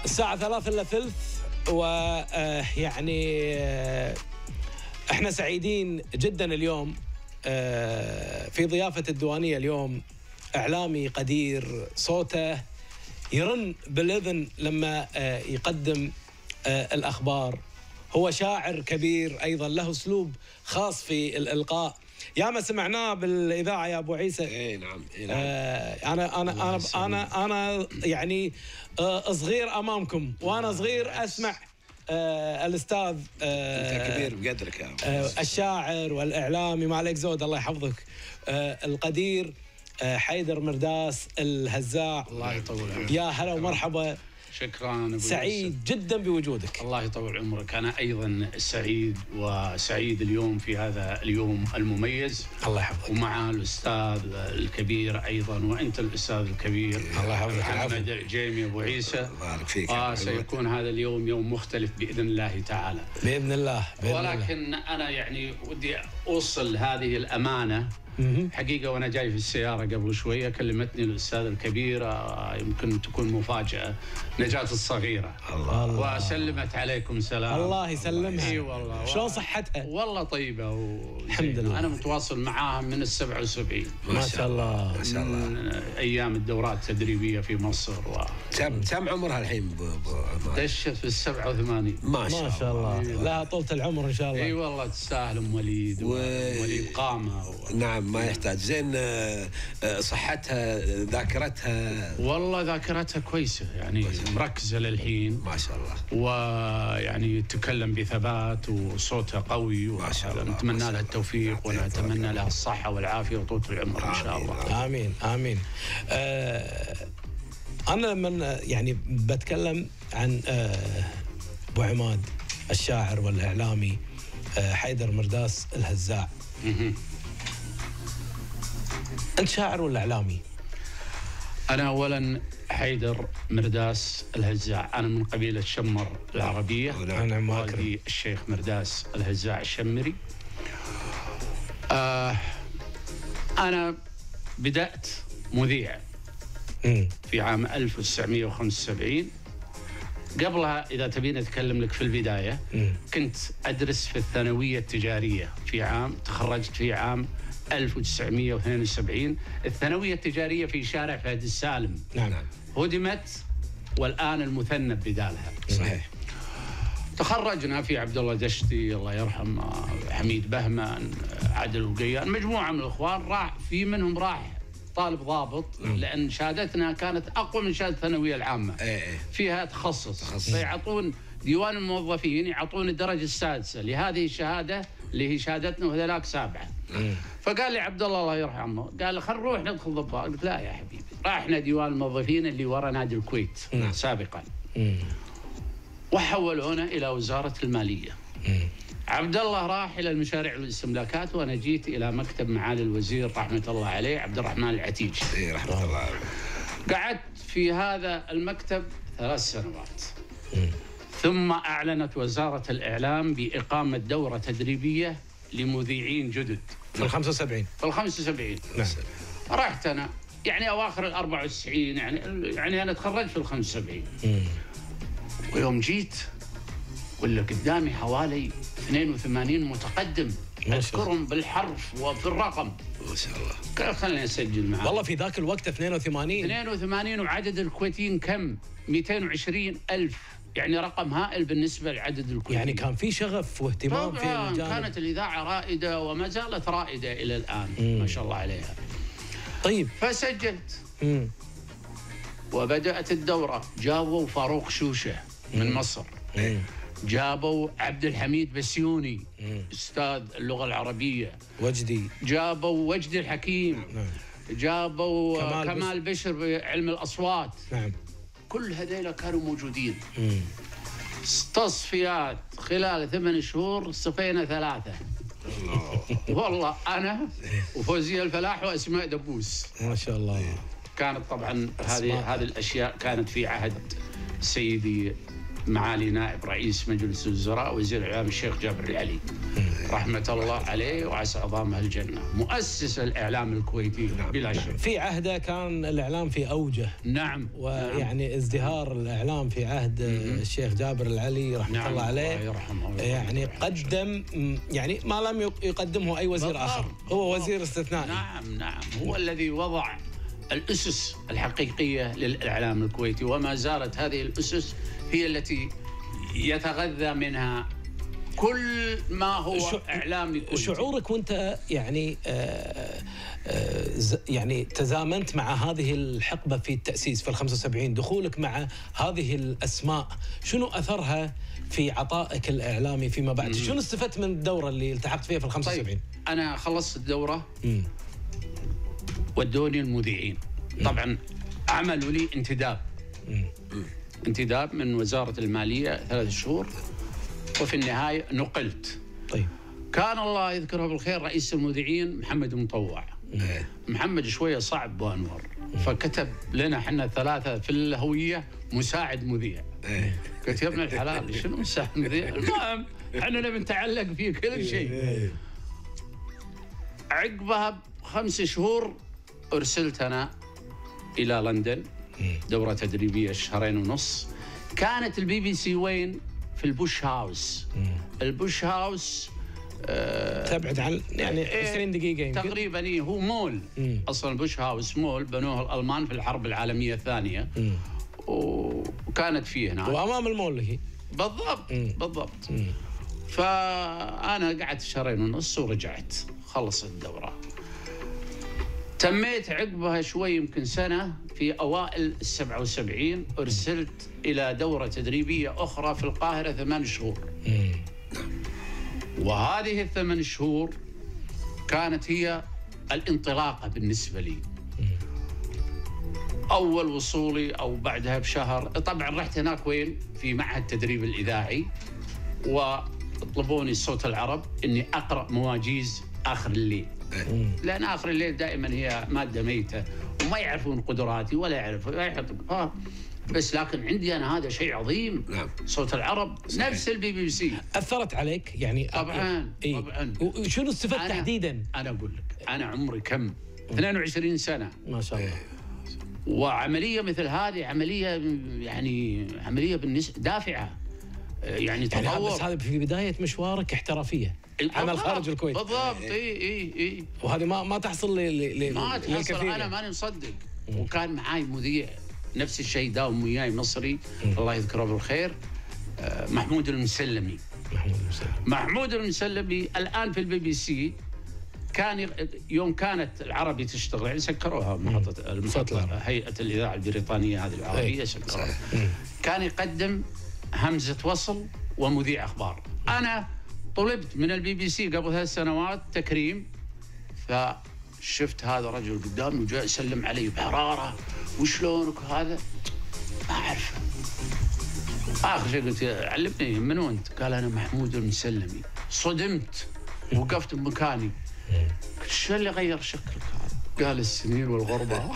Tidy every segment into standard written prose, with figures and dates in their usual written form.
الساعة 3:03 ويعني احنا سعيدين جدا اليوم في ضيافة الديوانية اليوم إعلامي قدير صوته يرن بالإذن لما يقدم الأخبار. هو شاعر كبير أيضا له أسلوب خاص في الإلقاء. ياما سمعناه بالإذاعة يا أبو عيسى. إيه نعم. أنا يعني صغير أمامكم وأنا صغير أسمع الأستاذ أنت كبير بقدرك يا الشاعر والإعلامي ما عليك زود الله يحفظك القدير حيدر مرداس الهزاع. الله يطول عمرك. يا هلا ومرحبا. شكرا. سعيد جدا بوجودك. الله يطول عمرك. أنا أيضا سعيد وسعيد اليوم في هذا اليوم المميز. الله يحفظك. ومع الأستاذ الكبير أيضا وأنت الأستاذ الكبير الله يحفظك. محمد العجيمي أبو عيسى. بارك فيك. سيكون هذا اليوم يوم مختلف بإذن الله تعالى. بإذن الله. ولكن أنا يعني ودي أوصل هذه الأمانة. حقيقة وأنا جاي في السيارة قبل شوية كلمتني الأستاذ الكبير يمكن تكون مفاجأة نجاة الصغيرة. الله. وسلمت عليكم سلام. الله يسلمها. اي والله. شلون صحتها؟ والله طيبة الحمد لله. أنا متواصل معاها من ال77. ما شاء الله. ما شاء الله. من أيام الدورات التدريبية في مصر كم عمرها الحين دشت في ال87. ما شاء الله. لا طولة العمر إن شاء الله. اي والله تستاهل أم وليد وليد قامة نعم ما يحتاج. زين صحتها ذاكرتها؟ والله ذاكرتها كويسة يعني مركزة للحين ما شاء الله. ويعني تتكلم بثبات وصوتها قوي ما شاء الله. نتمنى لها التوفيق ونتمنى لها الصحة والعافية وطولة العمر إن شاء الله. آمين آمين. أنا لما يعني بتكلم عن أبو عماد الشاعر والإعلامي حيدر مرداس الهزاع. أنت شاعر ولا إعلامي؟ أنا أولاً حيدر مرداس الهزاع. أنا من قبيلة شمر العربية. نعم. والدي الشيخ مرداس الهزاع الشمري. أنا بدأت مذيع في عام 1975. قبلها إذا تبين أتكلم لك في البداية كنت أدرس في الثانوية التجارية تخرجت في عام 1972. الثانوية التجارية في شارع فهد السالم. نعم. هدمت والآن المثنى بدالها. صحيح. تخرجنا في عبد الله دشتي الله يرحم، حميد بهمان، عادل القيان، مجموعة من الإخوان في منهم راح طالب ضابط لأن شهادتنا كانت أقوى من شهادة الثانوية العامة. فيها تخصص. فيعطون ديوان الموظفين يعطون الدرجة السادسة لهذه الشهادة اللي هي شهادتنا وهذاك 7. فقال لي عبد الله يرحمه قال لي خل نروح ندخل ضباط. قلت لا يا حبيبي. راحنا ديوان الموظفين اللي ورا نادي الكويت سابقا. وحولونا إلى وزارة المالية. عبد الله راح إلى المشاريع والاستملاكات وأنا جيت إلى مكتب معالي الوزير رحمة الله عليه عبد الرحمن العتيج. رحمة الله عليه. قعدت في هذا المكتب 3 سنوات. ثم أعلنت وزارة الإعلام بإقامة دورة تدريبية لمذيعين جدد في ال 75. في ال 75. نعم. رحت أنا يعني أواخر ال 94 يعني أنا تخرجت في ال 75. ويوم جيت ولا قدامي حوالي 82 متقدم أذكرهم بالحرف وفي الرقم. ما شاء الله. قال خليني أسجل معاه. والله في ذاك الوقت 82 وعدد الكويتيين كم؟ 220,000. يعني رقم هائل بالنسبة لعدد الكويتيين. يعني كان في شغف واهتمام في الجانب. كانت الإذاعة رائدة وما زالت رائدة إلى الآن. ما شاء الله عليها. طيب. فسجلت. وبدأت الدورة. جابوا فاروق شوشة من مصر. جابوا عبد الحميد بسيوني أستاذ اللغة العربية. جابوا وجدي الحكيم. جابوا كمال بشر بعلم الأصوات. نعم. كل هذيلا كانوا موجودين. تصفيات خلال 8 شهور صفينا 3. والله أنا وفوزية الفلاح وأسماء دبوس. ما شاء الله. كانت طبعا هذه الأشياء كانت في عهد سيدي معالي نائب رئيس مجلس الوزراء وزير الإعلام الشيخ جابر العلي. رحمة الله عليه وعسى عظامه الجنة، مؤسس الإعلام الكويتي بلا شك. في عهده كان الإعلام في أوجه. نعم. ويعني ازدهار الإعلام في عهد الشيخ جابر العلي رحمة الله عليه. يرحمه. يعني قدم يعني ما لم يقدمه أي وزير آخر، هو وزير استثنائي. نعم هو الذي وضع الأسس الحقيقية للإعلام الكويتي، وما زالت هذه الأسس هي التي يتغذى منها كل ما هو إعلامي كويتي. شعورك وانت يعني يعني تزامنت مع هذه الحقبة في التأسيس في ال75، دخولك مع هذه الأسماء، شنو أثرها في عطائك الإعلامي فيما بعد؟ شنو استفدت من الدورة اللي التحقت فيها في ال75؟ طيب أنا خلصت الدورة ودوني المذيعين. طبعا عملوا لي انتداب من وزارة المالية 3 شهور، وفي النهاية نقلت. طيب كان الله يذكره بالخير رئيس المذيعين محمد مطوع. محمد شوية صعب وأنور، فكتب لنا احنا 3 في الهوية مساعد مذيع. قلت يا ابن الحلال شنو مساعد مذيع؟ المهم احنا نبي نتعلق فيه كل شيء. عقبها ب5 شهور أرسلت أنا إلى لندن دورة تدريبية 2.5 شهر. كانت BBC وين؟ في البوش هاوس. البوش هاوس تبعد عن يعني 20 دقيقة يمكن تقريبا. هو مول. أصلا البوش هاوس مول بنوه الألمان في الحرب العالمية الثانية، وكانت فيه هناك وأمام المول هي بالضبط. فأنا قعدت 2.5 شهر ورجعت خلص الدورة. تميت عقبها شوي يمكن سنة، في أوائل 77 أرسلت إلى دورة تدريبية أخرى في القاهرة 8 شهور. وهذه ال8 شهور كانت هي الانطلاقة بالنسبة لي. أول وصولي أو بعدها بشهر، طبعا رحت هناك وين؟ في معهد التدريب الإذاعي، وطلبوني صوت العرب إني أقرأ مواجيز آخر الليل، لأن آخر الليل دائما هي مادة ميتة وما يعرفون قدراتي ولا يعرفون بس لكن عندي أنا هذا شيء عظيم. صوت العرب صحيح. نفس BBC. أثرت عليك يعني؟ طبعا. وشنو استفدت تحديدا؟ أنا أقول لك أنا عمري كم 22 سنة ما شاء الله. وعملية مثل هذه عملية بالنسبة دافعة، يعني تطور. بس هذا في بداية مشوارك احترافية، عمل خارج الكويت. بالضبط. اي وهذه ما تحصل ما تحصل. انا ماني مصدق. وكان معاي مذيع نفس الشيء داوم وياي مصري الله يذكره بالخير، محمود المسلمي. محمود المسلمي الان في BBC. كان يوم كانت العربي تشتغل يعني سكروها محطة هيئة الإذاعة البريطانية هذه العربية سكروها. كان يقدم همزة وصل ومذيع أخبار. أنا طلبت من BBC قبل 3 سنوات تكريم، فشفت هذا الرجل قدامي وجاء يسلم علي بحرارة، وشلونك هذا؟ ما أعرفه. آخر شيء قلت علمني من أنت؟ قال أنا محمود المسلمي. صدمت، وقفت بمكاني. شو اللي غير شكلك هذا؟ قال السنين والغربة.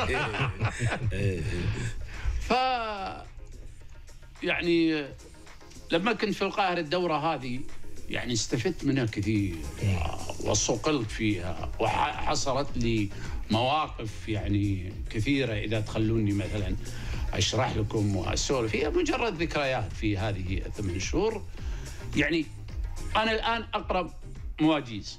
يعني لما كنت في القاهرة الدورة هذه يعني استفدت منها كثير وصقلت فيها، وحصلت لي مواقف يعني كثيرة إذا تخلوني مثلا أشرح لكم وأسولف، هي مجرد ذكريات في هذه 8 شهور. يعني أنا الآن أقرأ مواجيز.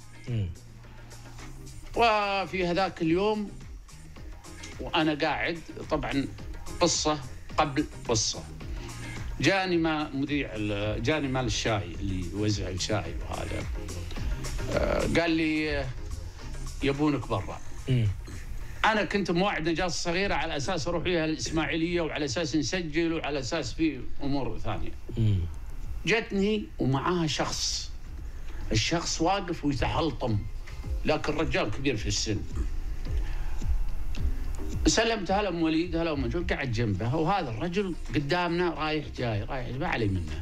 وفي هذاك اليوم وأنا قاعد، طبعا قصة قبل قصة، جاني مال الشاي اللي يوزع الشاي وهذا، قال لي يبونك برا. أنا كنت موعد نجاص صغيرة على أساس أروح فيها الإسماعيلية، وعلى أساس نسجل، وعلى أساس في أمور ثانية. جتني ومعاها الشخص واقف ويتحلطم، لكن رجال كبير في السن. سلمت هلا ام وليد، هلا ام مجول، قاعد جنبها، وهذا الرجل قدامنا رايح جاي ما علي منه.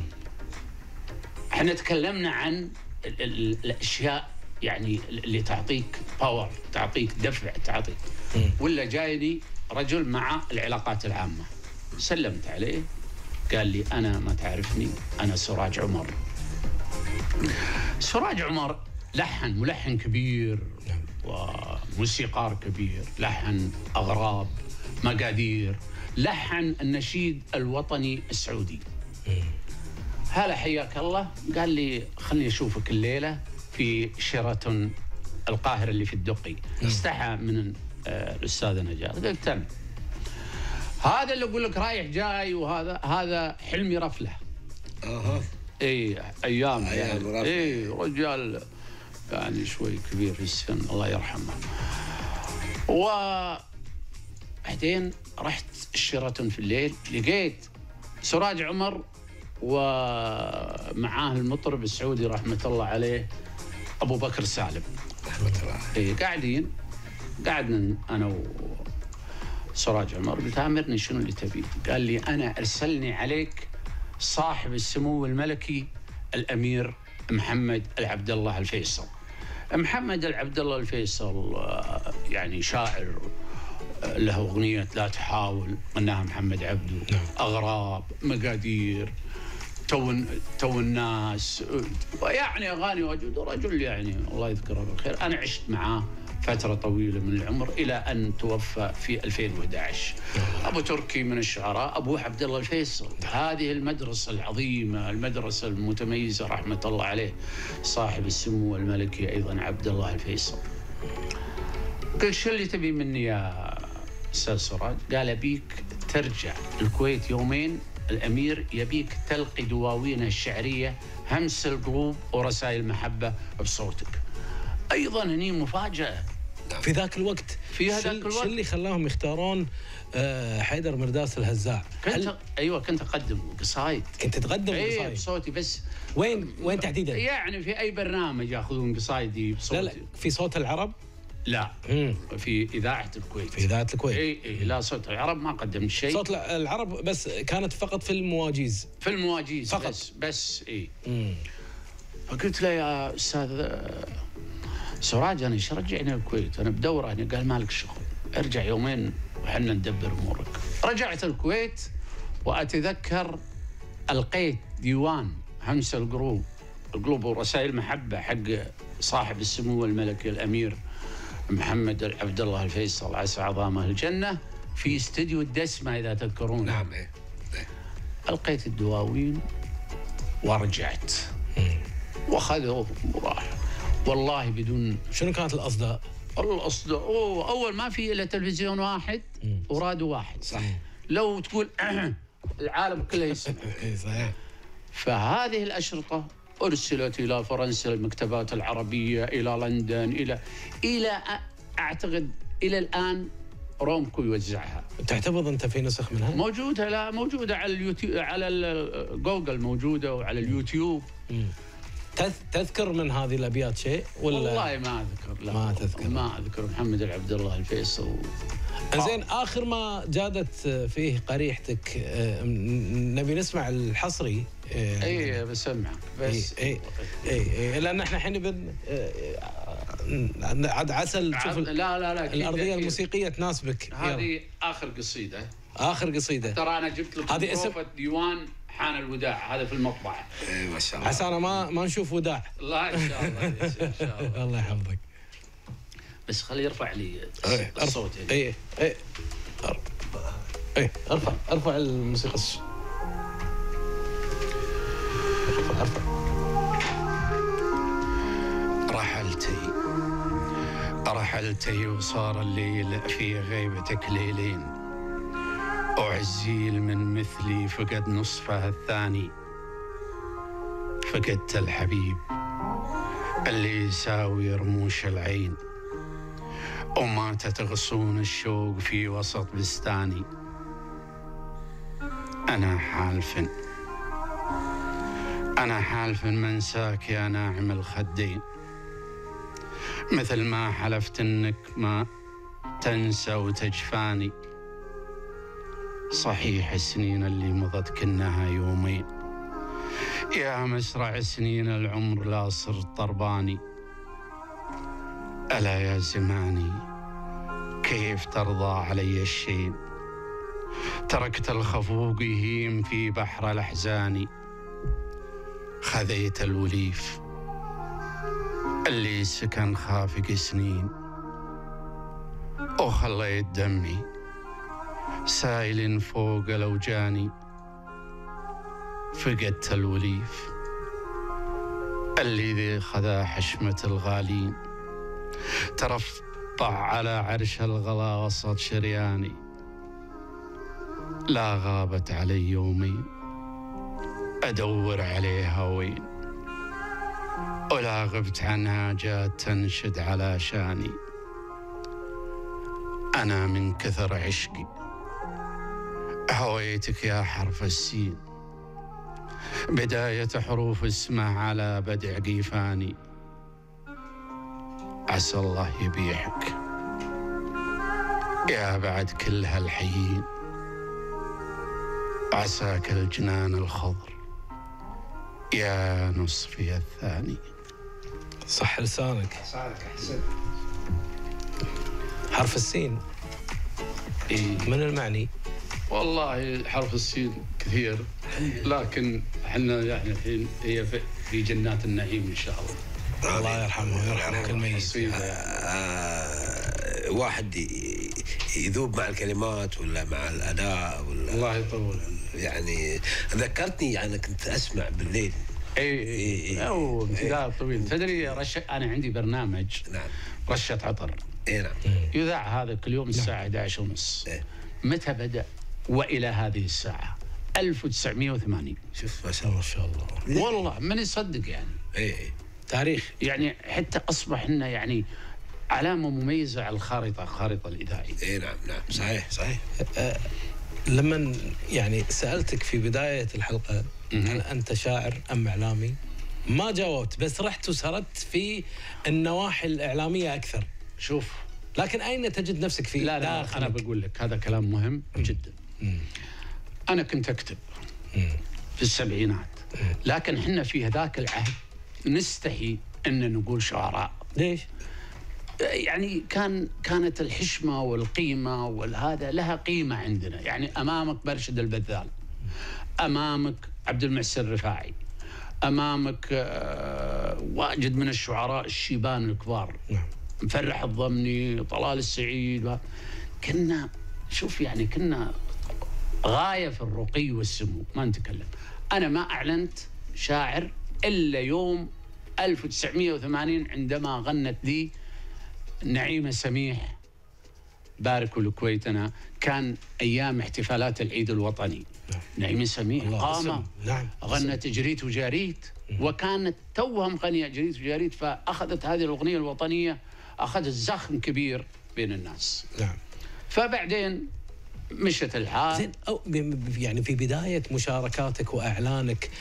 احنا تكلمنا عن الاشياء يعني اللي تعطيك باور، تعطيك دفع، تعطيك. ولا جايني رجل مع العلاقات العامة، سلمت عليه، قال لي أنا ما تعرفني، أنا سراج عمر. سراج عمر ملحن كبير وموسيقار كبير، لحن أغراب، مقادير، لحن النشيد الوطني السعودي. هلا حياك الله، قال لي خلني أشوفك الليلة في شيراتون القاهرة اللي في الدقي. استحى من الأستاذ نجار. قلت تم. هذا اللي أقول لك رايح جاي، هذا حلمي رفله. اي ايام يعني. اي رجال يعني شوي كبير في السن الله يرحمه. وبعدين رحت الشيراتون في الليل، لقيت سراج عمر ومعاه المطرب السعودي رحمه الله عليه ابو بكر سالم رحمه الله. اي قعدنا انا وسراج عمر. قلت امرني شنو اللي تبي؟ قال لي انا ارسلني عليك صاحب السمو الملكي الامير محمد العبد الله الفيصل. محمد العبد الله الفيصل يعني شاعر، له اغنيه لا تحاول غناها محمد عبده، اغراب، مقادير، تو الناس، يعني اغاني واجد. رجل يعني الله يذكره بالخير. انا عشت معاه فترة طويلة من العمر إلى أن توفى في 2011. أبو تركي من الشعراء، أبوه عبد الله الفيصل. هذه المدرسة العظيمة، المدرسة المتميزة رحمة الله عليه، صاحب السمو الملكي أيضا عبد الله الفيصل. قلت شو اللي تبي مني يا أستاذ سراج؟ قال أبيك ترجع الكويت يومين، الأمير يبيك تلقي دواوينه الشعرية همس القلوب ورسائل المحبة بصوتك. ايضا هني مفاجاه في ذاك الوقت. في هذاك الوقت شو اللي خلاهم يختارون حيدر مرداس الهزاع؟ كنت اقدم قصايد. كنت تقدم قصايد؟ اي بصوتي. بس وين تحديدا؟ يعني في اي برنامج ياخذون قصايدي بصوتي. لا في صوت العرب؟ لا في اذاعه الكويت. في اذاعه الكويت. اي لا صوت العرب ما قدمت شيء. صوت العرب بس كانت فقط في المواجيز. في المواجيز فقط. بس اي. فقلت له يا استاذ سراج انا ايش رجعني الكويت؟ انا بدوره هنا. قال مالك شغل، ارجع يومين وحنا ندبر امورك. رجعت الكويت واتذكر القيت ديوان همس القلوب ورسائل محبه حق صاحب السمو الملكي الامير محمد عبد الله الفيصل عسى عظامه الجنه في استديو الدسمه اذا تذكرون. نعم. القيت الدواوين ورجعت واخذوا وراح. والله بدون. شنو كانت الأصداء؟ أول ما في إلا تلفزيون واحد وراديو واحد. صح. لو تقول العالم كله يسمع. صحيح. فهذه الأشرطة أرسلت إلى فرنسا، المكتبات العربية، إلى لندن، إلى أعتقد إلى الآن رومكو يوزعها. تحتفظ أنت في نسخ منها؟ موجودة. لا موجودة على اليوتيوب، على جوجل موجودة، وعلى اليوتيوب. تذكر من هذه الابيات شيء ولا؟ والله ما اذكر. لا ما تذكر. ما اذكر. محمد العبد الله الفيصل. زين اخر ما جادت فيه قريحتك نبي نسمع الحصري. اي بسمعك بس. اي لان احنا الحين عاد عسل تشوف. لا الارضيه الموسيقيه تناسبك. هذه اخر قصيده. ترى انا جبت لك هذه اسم ديوان حان الوداع، هذا في المطبعة. اي ما شاء الله. عسى انا ما نشوف وداع. لا ان شاء الله. ان شاء الله. الله يحفظك. بس خليه يرفع لي الصوت. اي ارفع الموسيقى. ارفع. رحلتي وصار الليل في غيبتك ليلين، وعزيل من مثلي فقد نصفه الثاني. فقدت الحبيب اللي يساوي رموش العين، وماتت غصون الشوق في وسط بستاني. أنا حالف منساك يا ناعم الخدين، مثل ما حلفت إنك ما تنسى وتجفاني. صحيح السنين اللي مضت كنها يومين، يا مسرع سنين العمر لا صرت طرباني. ألا يا زماني كيف ترضى علي الشين، تركت الخفوق يهيم في بحر الأحزان. خذيت الوليف اللي سكن خافق سنين، وخليت دمي سايل فوق الأوجاني. فقدت الوليف اللي ذي خذا حشمة الغالين، ترفع على عرش الغلا وسط شرياني. لا غابت علي يومين أدور عليها وين، ولا غبت عنها جات تنشد على شاني. أنا من كثر عشقي هويتك يا حرف السين، بداية حروف اسمه على بدع قيفاني. عسى الله يبيحك يا بعد كل هالحيين، عساك الجنان الخضر يا نصفي الثاني. صح لسانك. صارك أحسن. حرف السين إيه؟ من المعني؟ والله حرف السين كثير، لكن احنا يعني الحين هي في جنات النعيم ان شاء الله. الله يرحمه ويرحم كل ميت. واحد يذوب مع الكلمات ولا مع الأداء ولا الله يطول يعني. ذكرتني يعني كنت أسمع بالليل. اي او امتداد طويل. تدري انا عندي برنامج نعم رشة عطر. نعم. يذاع هذا كل يوم الساعة 11:30. متى بدأ وإلى هذه الساعة؟ 1980. شوف ما شاء الله. والله من يصدق يعني. ايه تاريخ يعني حتى أصبح لنا يعني علامة مميزة على الخارطة الإذاعية. ايه نعم صحيح. لما يعني سألتك في بداية الحلقة هل أنت شاعر أم إعلامي؟ ما جاوبت، بس رحت وسردت في النواحي الإعلامية أكثر. شوف، لكن أين تجد نفسك في لا أنا بقول لك هذا كلام مهم جدا. أنا كنت أكتب في السبعينات، لكن احنا في هذاك العهد نستحي أن نقول شعراء. ليش؟ يعني كانت الحشمة والقيمة والهذا لها قيمة عندنا. يعني أمامك برشد البذال، أمامك عبد المحسن الرفاعي، أمامك واجد من الشعراء الشيبان الكبار، مفرح الضمني، طلال السعيد. كنا شوف يعني كنا غاية في الرقي والسمو، ما نتكلم. أنا ما أعلنت شاعر إلا يوم 1980 عندما غنت لي نعيمة سميح بارك الكويتنا. كان أيام احتفالات العيد الوطني. نعيمة سميح قامة غنت جريت وجاريت، وكانت توها مغنية جريت وجاريت، فأخذت هذه الأغنية الوطنية أخذت زخم كبير بين الناس. فبعدين مشت الحال. زين يعني في بداية مشاركاتك وإعلانك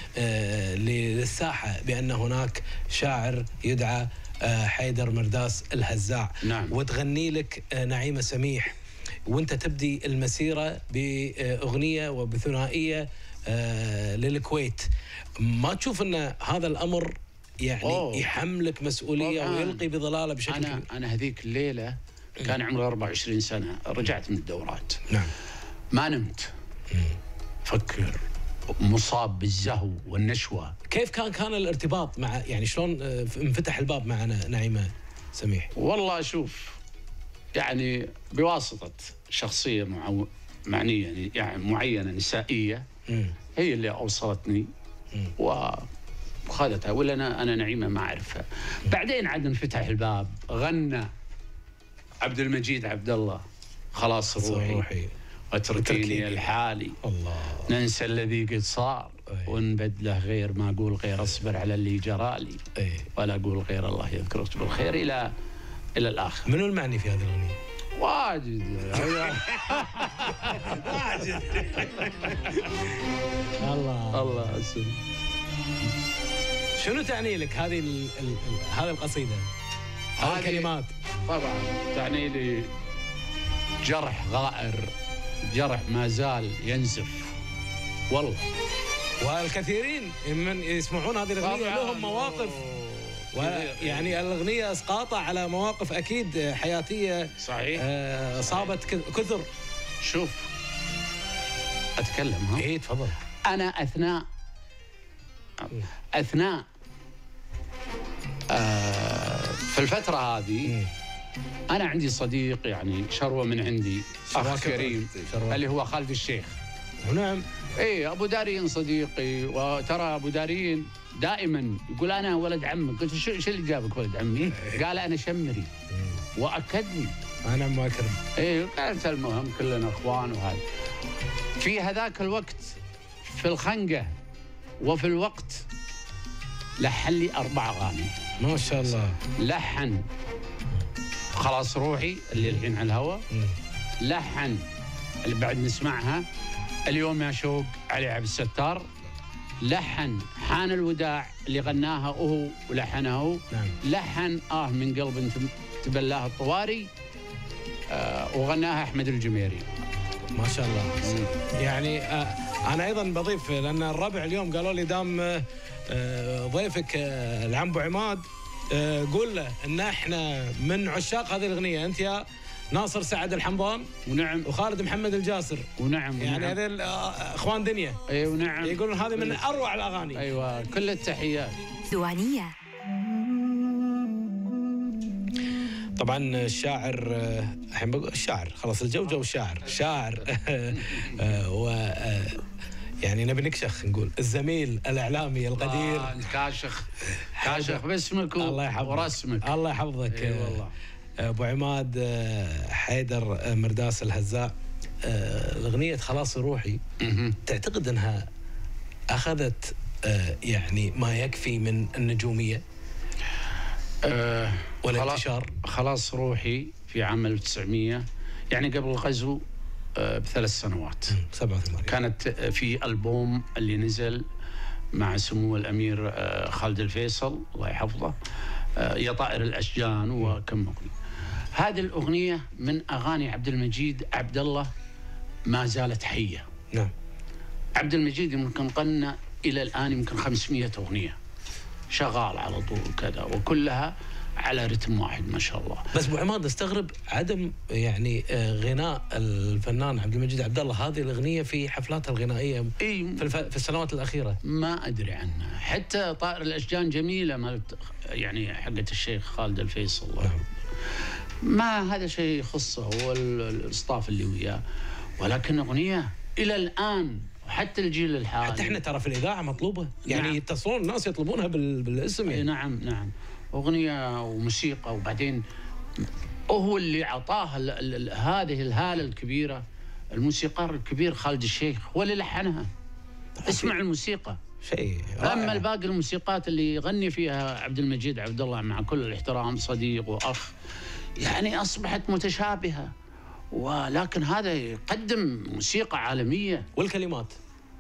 للساحة بأن هناك شاعر يدعى حيدر مرداس الهزاع، وتغني لك نعيمة سميح، وانت تبدي المسيرة بأغنية وبثنائية للكويت، ما تشوف أن هذا الأمر يعني يحملك مسؤولية ويلقي بظلاله بشكل كبير؟ أنا هذيك الليلة كان عمري 24 سنة، رجعت من الدورات. ما نمت، فكر، مصاب بالزهو والنشوة. كيف كان الارتباط مع يعني شلون انفتح الباب مع نعيمة سميح؟ والله شوف، يعني بواسطة شخصية معنية يعني معينة نسائية، هي اللي أوصلتني وخذتها، ولا أنا نعيمة ما أعرفها. بعدين عاد انفتح الباب، غنى عبد المجيد عبد الله خلاص روحي واتركيني لحالي، ننسى الذي قد صار ونبدله غير ما أقول غير أصبر على اللي جرالي ولا أقول غير الله يذكرك بالخير إلى الآخر. منو المعني في هذه الأغنية؟ واجد الله اسم. شنو تعني لك هذه القصيدة؟ هذه الكلمات طبعا تعني لي جرح غائر، جرح ما زال ينزف والله. والكثيرين من يسمعون هذه الأغنية لهم مواقف، ويعني الأغنية اسقاطها على مواقف أكيد حياتية صحيح صابت كثر. شوف أتكلم ها؟ إيه تفضل. أنا أثناء أثناء في الفترة هذه أنا عندي صديق يعني شروة من عندي، أخ كريم اللي هو خالد الشيخ. نعم. إيه أبو دارين صديقي، وترى أبو دارين دائما يقول أنا ولد عمك. قلت شو اللي جابك ولد عمي؟ قال أنا شمري، وأكدني أنا ما أكرم. إيه كانت المهم كلنا إخوان. وهذا في هذاك الوقت في الخنقة وفي الوقت لحن لي 4 أغاني ما شاء الله. لحن خلاص روحي اللي الحين على الهواء، لحن اللي بعد نسمعها اليوم يا شوق علي عبد الستار، لحن حان الوداع اللي غناها هو ولحنه، نعم. لحن من قلب تبلاه الطواري وغناها أحمد الجميري. ما شاء الله. يعني أنا أيضا بضيف، لأن الربع اليوم قالوا لي دام ضيفك العم أبو عماد قول له ان احنا من عشاق هذه الاغنيه، انت يا ناصر سعد الحمضان ونعم وخالد محمد الجاسر، ونعم يعني هذول اخوان دنيا. اي ونعم، يقولون هذه من اروع الاغاني. ايوه كل التحيات. ديوانيه. طبعا الشاعر، الحين بقول الشاعر خلاص الجو الشاعر شاعر و يعني نبي نكشخ نقول الزميل الاعلامي القدير كاشخ باسمك ورسمك. الله يحفظك. اي والله. ابو عماد حيدر مرداس الهزاع، الاغنيه خلاص روحي تعتقد انها اخذت يعني ما يكفي من النجومية والانتشار؟ خلاص روحي في عام 1900 يعني قبل الغزو ب3 سنوات 87 كانت في ألبوم اللي نزل مع سمو الأمير خالد الفيصل الله يحفظه، يا طائر الأشجان وكم أغنية. هذه الأغنية من أغاني عبد المجيد عبد الله ما زالت حية. نعم. عبد المجيد يمكن غنى إلى الآن يمكن 500 أغنية شغال على طول كذا، وكلها على رتم واحد ما شاء الله. بس ابو عماد استغرب عدم يعني غناء الفنان عبد المجيد عبد الله هذه الاغنيه في حفلاته الغنائيه في السنوات الاخيره. ما ادري عنها، حتى طائر الاشجان جميله مالت يعني حقت الشيخ خالد الفيصل الله. ما هذا شيء يخصه هو الاصطاف اللي وياه، ولكن اغنيه الى الان وحتى الجيل الحالي. حتى احنا ترى في الاذاعه مطلوبه، يعني نعم. يتصلون الناس يطلبونها بالاسم يعني. نعم نعم، أغنية وموسيقى، وبعدين هو اللي عطاها هذه الهالة الكبيرة. الموسيقار الكبير خالد الشيخ هو اللي لحنها. اسمع الموسيقى شيء. أما الباقي الموسيقات اللي يغني فيها عبد المجيد عبد الله مع كل الاحترام صديق وأخ يعني أصبحت متشابهة، ولكن هذا يقدم موسيقى عالمية. والكلمات؟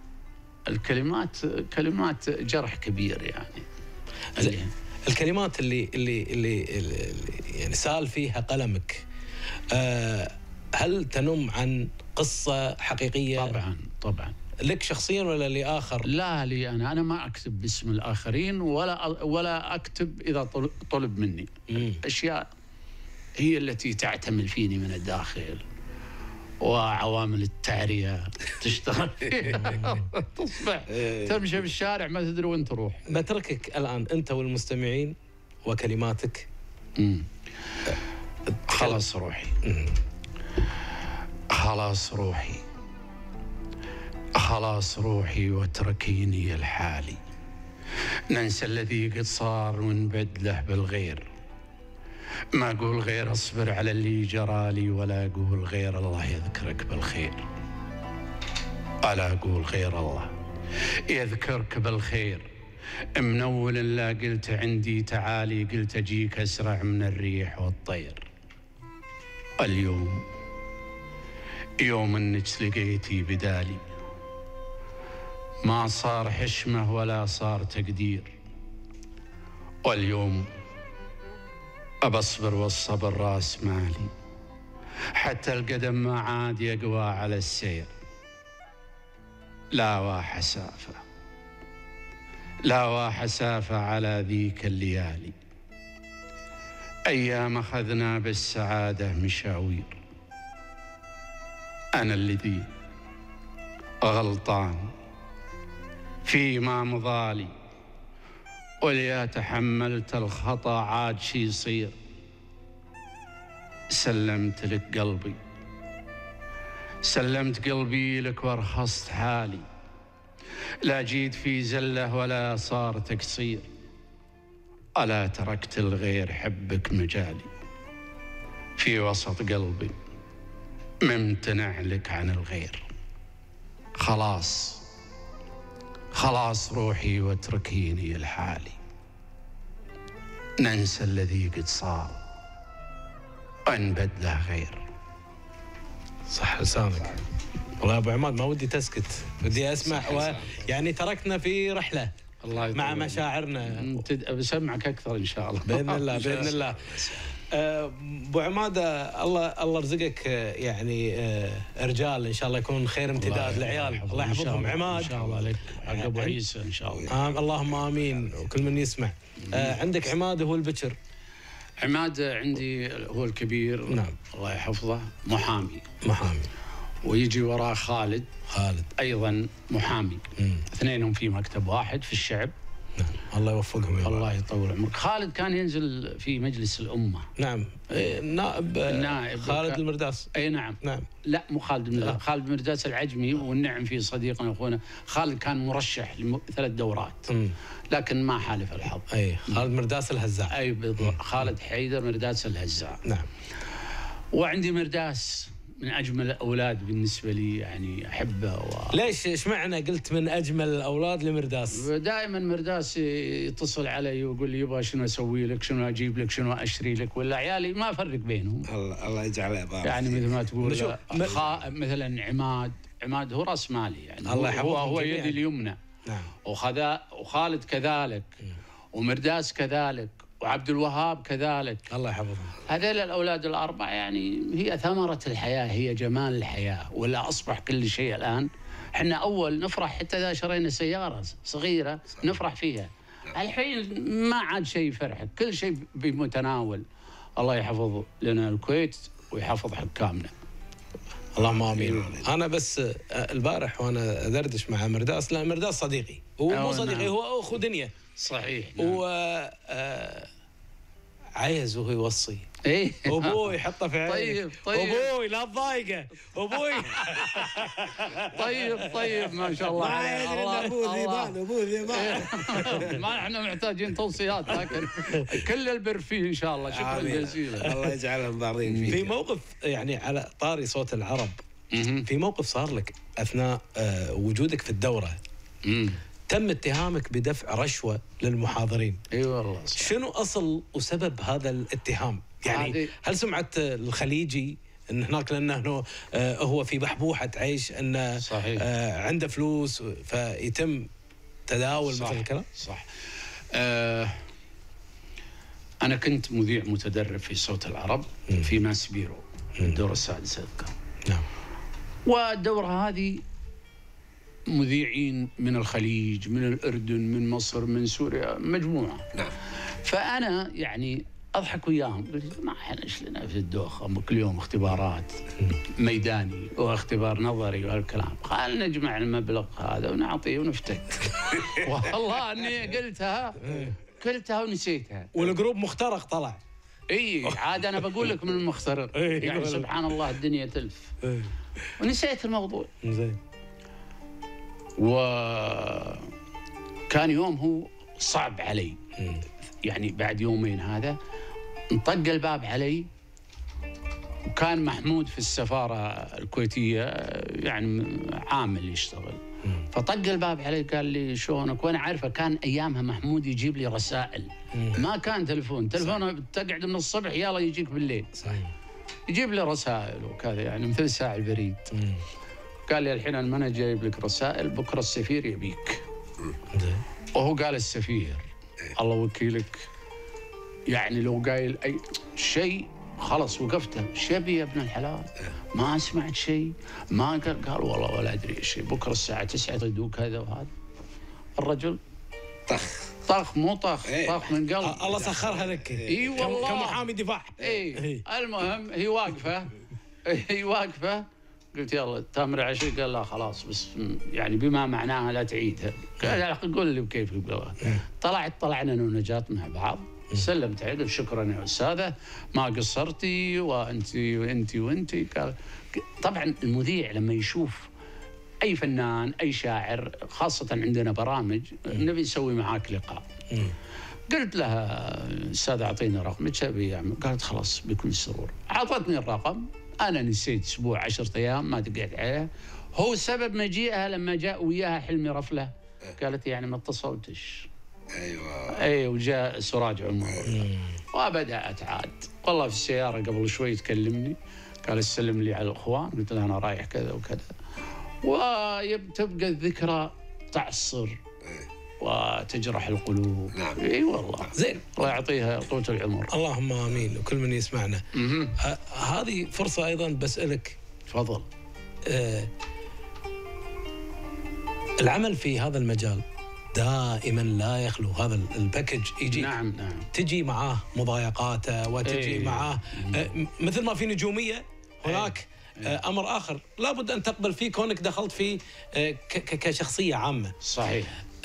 كلمات جرح كبير يعني. الكلمات اللي يعني سال فيها قلمك، هل تنم عن قصة حقيقية؟ طبعا. لك شخصيا ولا لآخر؟ لا لي أنا ما أكتب باسم الآخرين ولا أكتب إذا طلب مني. أشياء هي التي تعتمل فيني من الداخل، وعوامل التعرية تشتغل تصبح تمشي بالشارع ما تدري وين تروح. بتركك الآن أنت والمستمعين وكلماتك. خلاص روحي. خلاص روحي واتركيني الحالي، ننسى الذي قد صار ونبدله بالغير. ما أقول غير أصبر على اللي جرالي، ولا أقول غير الله يذكرك بالخير. ألا أقول غير الله يذكرك بالخير. منول لا قلت عندي تعالي، قلت أجيك أسرع من الريح والطير. اليوم يوم إنك لقيتي بدالي، ما صار حشمة ولا صار تقدير. واليوم أبصبر والصبر راس مالي، حتى القدم ما عاد يقوى على السير. لا وحسافة على ذيك الليالي، أيام أخذنا بالسعادة مشاوير. أنا الذي غلطان فيما مضالي، وليا تحملت الخطأ عاد شي يصير، سلمت لك قلبي، سلمت قلبي لك وارخصت حالي، لا جيت في زله ولا صار تقصير، ألا تركت الغير حبك مجالي، في وسط قلبي ممتنع لك عن الغير، خلاص خلاص روحي واتركيني لحالي، ننسى الذي قد صار ونبدله غير. صح لسانك والله يا ابو عماد، ما ودي تسكت، ودي اسمع يعني تركنا في رحله الله مع مشاعرنا. بسمعك اكثر ان شاء الله باذن الله باذن الله. ابو عماده الله يرزقك يعني رجال ان شاء الله يكون خير امتداد للعيال، الله يحفظهم. عماد ان شاء الله لك حق ابو عيسى ان شاء الله. اللهم امين وكل من يسمع. عندك عماد هو البكر. عماد عندي هو الكبير. نعم. الله يحفظه، محامي. ويجي وراه خالد ايضا محامي. اثنينهم في مكتب واحد في الشعب. نعم. الله يوفقهم يا رب. الله يطول عمرك. خالد كان ينزل في مجلس الامه. نعم. النائب خالد المرداس. اي نعم. لا مو خالد المرداس، خالد المرداس العجمي، والنعم في صديقنا اخونا خالد كان مرشح ل3 دورات. لكن ما حالف الحظ. اي خالد مرداس الهزاع. اي بالضبط. خالد حيدر مرداس الهزاع. نعم. وعندي مرداس من اجمل الاولاد بالنسبه لي، يعني احبه. ليش ايش معنى قلت من اجمل الاولاد لمرداس؟ دائما مرداس يتصل علي ويقول لي يبغى شنو اسوي لك، شنو اجيب لك، شنو اشتري لك، ولا عيالي ما افرق بينهم. الله يجعله بارك. يعني مثل ما تقول مثلا عماد هو راس مالي، يعني الله يحفظه، هو يدي اليمنى. نعم. وخالد كذلك، ومرداس كذلك، وعبد الوهاب كذلك. الله يحفظهم. هذول الأولاد الأربعة يعني هي ثمرة الحياة، هي جمال الحياة، ولا أصبح كل شيء الآن. احنا أول نفرح حتى إذا شرينا سيارة صغيرة نفرح فيها. الحين ما عاد شيء يفرحك، كل شيء بمتناول. الله يحفظ لنا الكويت ويحفظ حكامنا. اللهم امين. انا بس البارح وانا ادردش مع مرداس، لا مرداس صديقي، هو مو صديقي، هو اخو دنيا. صحيح. و عايز وهو يوصي. ايه ابوي يحطه في عينك. طيب ابوي لا تضايقه ابوي. طيب ما شاء الله. ابوه ذيبان. ما احنا محتاجين توصيات، لكن كل البر فيه ان شاء الله. شكرا جزيلا. الله يجعلهم بارين فيك. في موقف يعني على طاري صوت العرب، في موقف صار لك اثناء وجودك في الدوره، تم اتهامك بدفع رشوة للمحاضرين. اي والله. شنو أصل وسبب هذا الاتهام؟ يعني هل سمعة الخليجي أن هناك لأنه هو في بحبوحة عيش، أنه صحيح. عنده فلوس فيتم تداول مثل الكلام؟ صح. أنا كنت مذيع متدرب في صوت العرب في ماس بيرو الدورة السادسة أذكر. نعم. والدورة هذه مذيعين من الخليج، من الأردن، من مصر، من سوريا، مجموعة. نعم. فأنا يعني أضحك وياهم، قلت ما احنا ايش لنا في الدوخة، كل يوم اختبارات ميداني واختبار نظري وهالكلام، قال نجمع المبلغ هذا ونعطيه ونفتك. والله اني قلتها ونسيتها. والجروب مخترق طلع. اي عاد انا بقول لك من المخترق. يعني سبحان الله الدنيا تلف. ونسيت الموضوع. زين. وكان يوم هو صعب علي، يعني بعد يومين هذا انطق الباب علي، وكان محمود في السفارة الكويتية يعني عامل يشتغل، فطق الباب علي قال لي شلونك، وانا عارفه كان ايامها محمود يجيب لي رسائل، ما كان تلفون تقعد من الصبح يلا يجيك بالليل. صحيح. يجيب لي رسائل وكذا، يعني مثل ساعة البريد. قال لي الحين انا جايب لك رسائل، بكره السفير يبيك. وهو قال السفير الله وكيلك، يعني لو قايل اي شيء خلص وقفته. شبي يا ابن الحلال، ما سمعت شيء، ما قال والله ولا ادري ايش شيء، بكره الساعه 9 يردوك هذا وهذا. الرجل طخ مو طخ، طخ من قلب. الله سخرها لك. اي والله كمحامي دفاع. اي المهم هي واقفه قلت يلا تامر عشري، قال لا خلاص بس يعني بما معناها لا تعيدها. قال قول لي كيف. طلعنا انا ونجاة مع بعض، سلمت عليه قلت شكرا يا استاذه ما قصرتي وانت. قال طبعا المذيع لما يشوف اي فنان اي شاعر، خاصه عندنا برامج نبي نسوي معاك لقاء. قلت لها استاذ اعطيني رقمك شبي يعمل. قالت خلاص بكل سرور. اعطتني الرقم، انا نسيت اسبوع 10 ايام ما دقيت عليها. هو سبب مجيئها لما جاء وياها حلمي رفله، قالت يعني ما اتصلتش. ايوه اي وجاء سراج عمر وبدات عاد. والله في السياره قبل شوي تكلمني قال سلم لي على الاخوان، قلت له انا رايح كذا وكذا. وتبقى الذكرى تعصر وتجرح القلوب. نعم. اي والله. زين، الله يعطيها طولة العمر. اللهم امين، وكل من يسمعنا. هذه فرصه ايضا بسالك. تفضل. العمل في هذا المجال دائما لا يخلو هذا الباكج يجي. نعم. تجي معاه مضايقاته وتجي معاه مثل ما في نجوميه هناك امر اخر لابد ان تقبل فيه كونك دخلت فيه كشخصيه عامه. صحيح.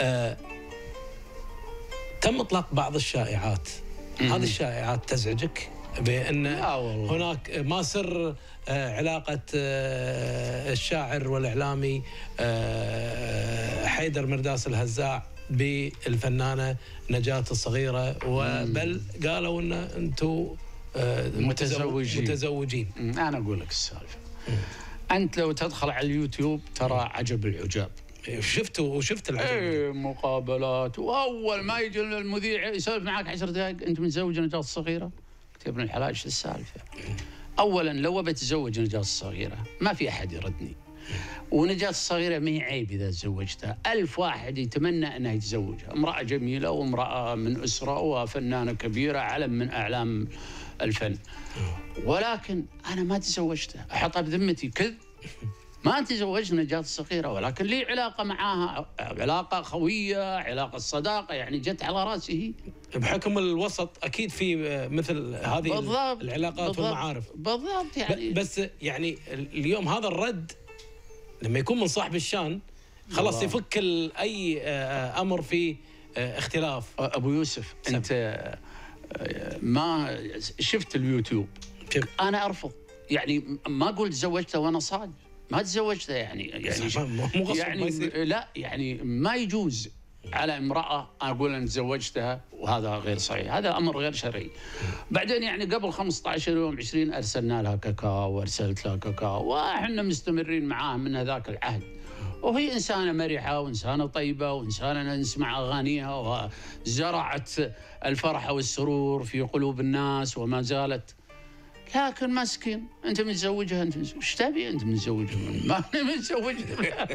تم اطلاق بعض الشائعات. هذه الشائعات تزعجك بان هناك ما سر علاقه الشاعر والاعلامي حيدر مرداس الهزاع بالفنانه نجاة الصغيره، وبل قالوا ان انتم متزوجين. انا اقول لك السالفه. انت لو تدخل على اليوتيوب ترى عجب العجاب. وشفت العجب. مقابلات، واول ما يجي المذيع يسولف معك 10 دقائق انت متزوج نجاة الصغيره. قلت يا ابن الحلال ايش السالفه؟ اولا لو بتزوج نجاة الصغيره ما في احد يردني، ونجاة الصغيره ما هي عيب اذا تزوجتها. 1000 واحد يتمنى انها يتزوجها، امراه جميله وامراه من اسره وفنانه كبيره، علم من اعلام الفن. ولكن انا ما تزوجتها، احطها بذمتي كذب. ما تزوجت نجاة الصغيرة، ولكن لي علاقة معاها، علاقة خوية، علاقة صداقة، يعني جت على راسي هي. بحكم الوسط أكيد في مثل هذه بالضبط العلاقات والمعارف. بالضبط يعني. بس يعني اليوم هذا الرد لما يكون من صاحب الشان خلاص يفك أي أمر في اختلاف. أبو يوسف أنت ما شفت اليوتيوب؟ أنا أرفض، يعني ما أقول تزوجته وأنا صادق، ما تزوجته يعني لا يعني ما يجوز على امرأة أقول أن تزوجتها وهذا غير صحيح، هذا أمر غير شرعي. بعدين يعني قبل 15 يوم 20 أرسلنا لها كاكاو وأرسلت لها كاكاو وإحنا مستمرين معاها من هذاك العهد، وهي إنسانة مرحة وإنسانة طيبة وإنسانة نسمع أغانيها وزرعت الفرح والسرور في قلوب الناس وما زالت. لكن مسكين انت متزوجها، انت ايش تبي انت متزوجها؟ ما انا متزوجها.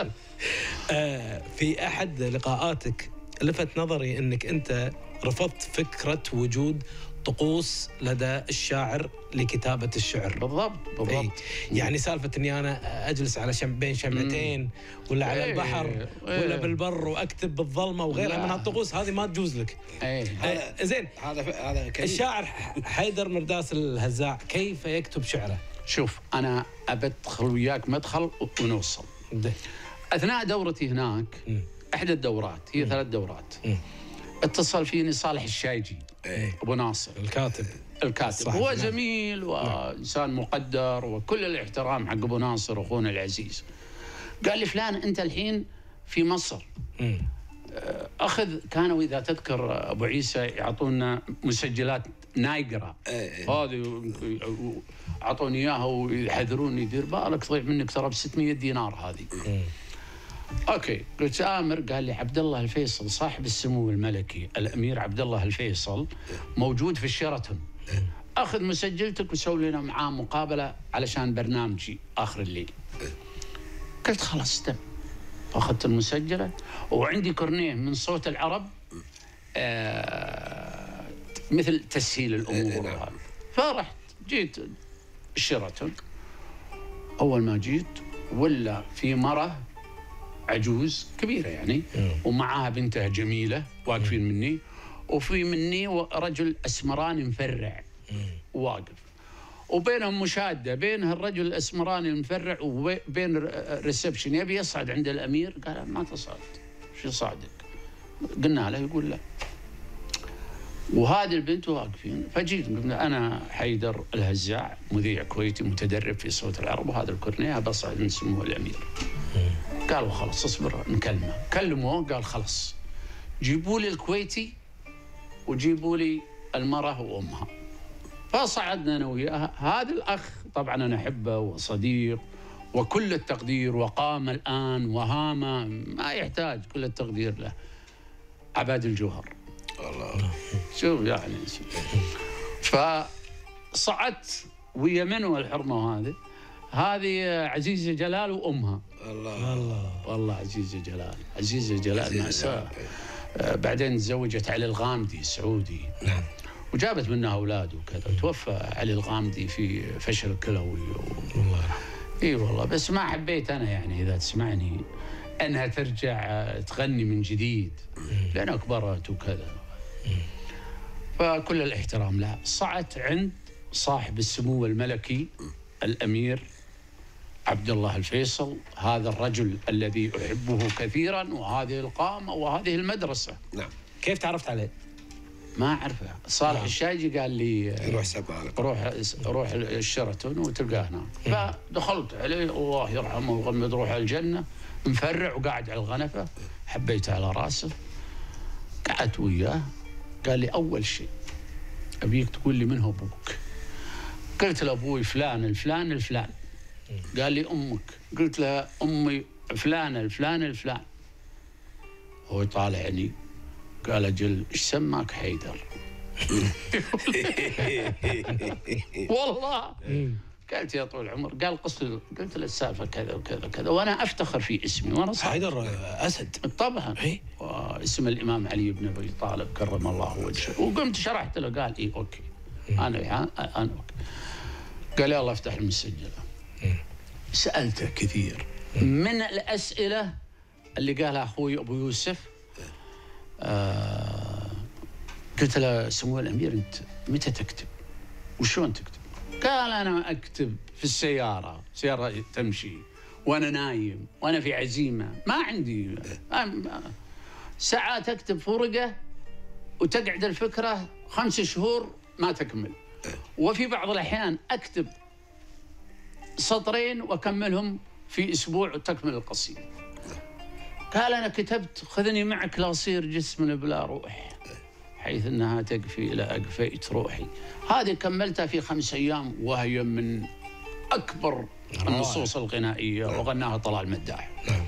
في احد لقاءاتك لفت نظري انك انت رفضت فكره وجود طقوس لدى الشاعر لكتابه الشعر. بالضبط. يعني سالفه اني انا اجلس على بين شمعتين ولا على البحر ولا بالبر واكتب بالظلمه وغيرها من هالطقوس، هذه ما تجوز لك. زين، هذا الشاعر حيدر مرداس الهزاع كيف يكتب شعره؟ شوف انا ابدخل وياك مدخل ونوصل. اثناء دورتي هناك احدى الدورات، هي 3 دورات، اتصل فيني صالح الشايجي ابو ناصر الكاتب. هو زميل وانسان مقدر وكل الاحترام حق ابو ناصر اخونا العزيز. قال لي فلان انت الحين في مصر، اخذ كانوا اذا تذكر ابو عيسى يعطونا مسجلات نايقره، هذه اعطوني اياها ويحذروني دير بالك تضيع منك ترى ب 600 دينار هذه. اوكي، قلت امر. قال لي عبد الله الفيصل صاحب السمو الملكي الامير عبد الله الفيصل موجود في الشيراتون، اخذ مسجلتك وسوي لنا معاه مقابله علشان برنامجي اخر الليل. قلت خلاص تم. اخذت المسجله وعندي كورنيه من صوت العرب مثل تسهيل الامور. فرحت جيت الشيراتون. اول ما جيت ولا في مره عجوز كبيره يعني ومعها بنتها جميله واقفين مني، وفي مني رجل اسمراني مفرع واقف، وبينهم مشاده، بينها الرجل الاسمراني المفرع وبين الريسبشن يبي يصعد عند الامير. قال ما تصعد، شو صعدك؟ قلنا له، يقول لا. وهذه البنت واقفين، فجيت قلنا انا حيدر الهزاع مذيع كويتي متدرب في صوت العرب، وهذا الكورنيه بصعد من سمو الامير. قالوا خلاص اصبر نكلمه. كلموه قال خلاص جيبوا لي الكويتي وجيبوا لي المراه وامها. فصعدنا انا وياها. هذا الاخ طبعا انا احبه وصديق وكل التقدير، وقام الان وهامه ما يحتاج كل التقدير له، عباد الجوهر. الله. شوف يعني فصعدت ويا منو الحرمه هذه عزيزه جلال وامها. الله والله عزيزه جلال مأساة. بعدين تزوجت علي الغامدي السعودي. نعم. وجابت منها اولاد وكذا. توفى علي الغامدي في فشل كلوي الله. اي والله. بس ما حبيت انا يعني اذا تسمعني انها ترجع تغني من جديد لانها كبرت وكذا. فكل الاحترام لها. صعدت عند صاحب السمو الملكي الامير عبد الله الفيصل، هذا الرجل الذي احبه كثيرا، وهذه القامه وهذه المدرسه. نعم. كيف تعرفت عليه؟ ما اعرفه. صالح الشايجي قال لي روح سبالك، روح الشيراتون وتلقاه هناك. فدخلت عليه الله يرحمه ويغمد روحه الجنه، مفرع وقاعد على الغنفه، حبيته على راسه. قعدت وياه. قال لي اول شيء ابيك تقول لي من هو ابوك. قلت له ابوي فلان الفلان الفلان. قال لي امك. قلت له امي فلان الفلان الفلان. هو يطالعني قال اجل ايش سماك حيدر؟ والله. قلت يا طويل العمر. قال قلت له السالفه كذا وكذا وكذا، وانا افتخر في اسمي وانا صادق. حيدر اسد طبعا. واسم الامام علي بن ابي طالب كرم الله وجهه. وقمت شرحت له. قال اي اوكي انا اوكي. قال يلا افتح المسجله. سالته كثير من الاسئله اللي قالها اخوي ابو يوسف. قلت له سمو الامير انت متى تكتب؟ وشلون تكتب؟ قال انا اكتب في السياره تمشي، وانا نايم، وانا في عزيمه، ما عندي ساعات اكتب في ورقه وتقعد الفكره 5 شهور ما تكمل، وفي بعض الاحيان اكتب سطرين واكملهم في اسبوع وتكمل القصيده. قال انا كتبت خذني معك لا اصير جسم بلا روح، حيث انها تقفي الى اقفيت روحي. هذه كملتها في 5 أيام، وهي من اكبر النصوص الغنائيه، وغناها طلال مداح.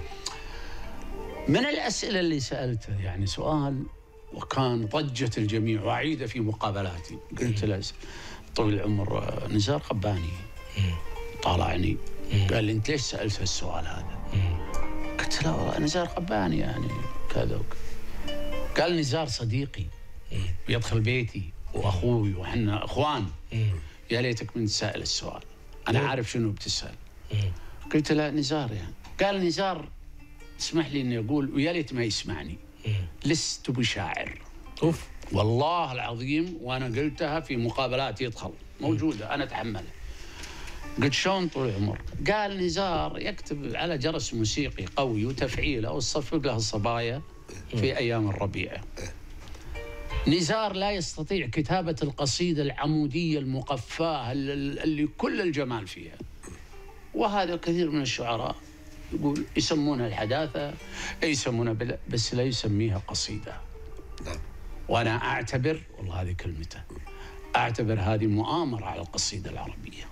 من الاسئله اللي سالته يعني سؤال وكان ضجه الجميع، واعيده في مقابلاتي. قلت له طويل العمر نزار قباني طالعني. قال لي انت ليش سالت السؤال هذا؟ قلت له والله نزار قباني يعني كذا وكذا. قال نزار صديقي بيدخل بيتي واخوي وحنا اخوان. يا ليتك من تسال السؤال، انا عارف شنو بتسال. قلت له نزار يعني. قال نزار اسمح لي اني اقول، ويا ليت ما يسمعني، لست بشاعر. اوف والله العظيم، وانا قلتها في مقابلات يدخل موجوده انا اتحملها. قلت شلون طول العمر؟ قال نزار يكتب على جرس موسيقي قوي وتفعيله وتصفق له الصبايا في ايام الربيع. نزار لا يستطيع كتابه القصيده العموديه المقفاه اللي كل الجمال فيها. وهذا كثير من الشعراء يقول يسمونها الحداثه، يسمونها بس لا يسميها قصيده. وانا اعتبر، والله هذه كلمته، اعتبر هذه مؤامره على القصيده العربيه.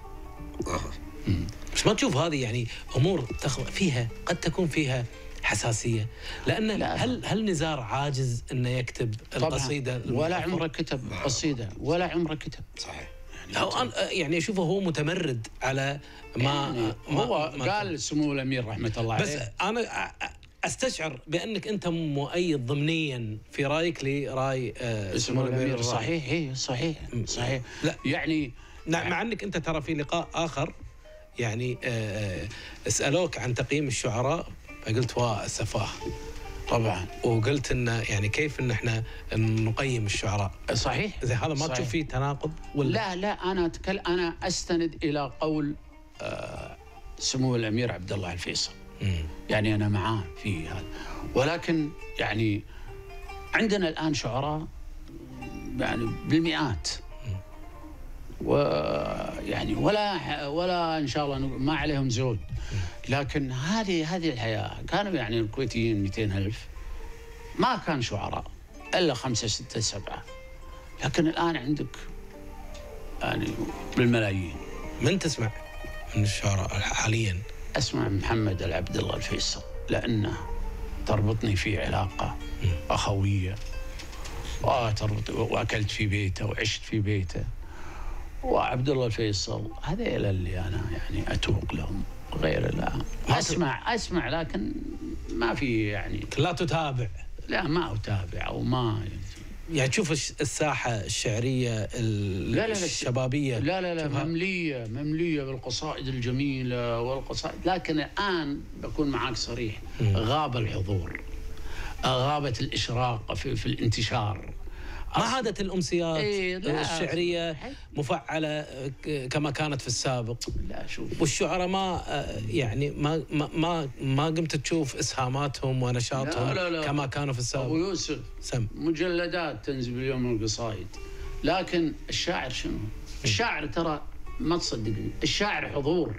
بس ما تشوف هذه يعني امور فيها قد تكون فيها حساسيه؟ لان هل نزار عاجز انه يكتب القصيده؟ ولا عمره كتب قصيده، ولا عمره كتب. صحيح. يعني اشوفه هو متمرد على ما يعني هو قال سمو الامير رحمه الله عليه. بس انا استشعر بانك انت مؤيد ضمنيا في رايك لراي سمو الامير. صحيح. هي صحيح. لا يعني مع انك انت ترى في لقاء اخر يعني اسالوك عن تقييم الشعراء فقلت السفاه. طبعا. وقلت انه يعني كيف ان احنا نقيم الشعراء. صحيح. زي هذا ما صحيح. تشوف فيه تناقض ولا؟ لا انا استند الى قول سمو الامير عبد الله الفيصل. يعني انا معاه في هذا، ولكن يعني عندنا الان شعراء يعني بالمئات، ويعني ولا ان شاء الله ما عليهم زود، لكن هذه الحياه. كانوا يعني الكويتيين 200,000 ما كان شعراء الا 5 6 7، لكن الان عندك يعني بالملايين. من تسمع من الشعراء حاليا؟ اسمع محمد العبد الله الفيصل، لانه تربطني فيه علاقه اخويه، واكلت في بيته وعشت في بيته. وعبد الله الفيصل هذيل اللي انا يعني اتوق لهم، غير لا اسمع لكن ما في يعني. لا تتابع؟ لا ما اتابع او ما يعني تشوف الساحه الشعريه الشبابيه؟ لا ممليه بالقصائد الجميله والقصائد، لكن الان بكون معك صريح، غاب الحضور، غابت الاشراقه في الانتشار. ما عادت الامسيات الشعريه مفعله كما كانت في السابق. لا شوف، والشعراء ما يعني ما قمت تشوف اسهاماتهم ونشاطهم لا كما كانوا في السابق. ابو يوسف مجلدات تنزل باليوم من القصائد، لكن الشاعر شنو؟ الشاعر ترى ما تصدقني، الشاعر حضور.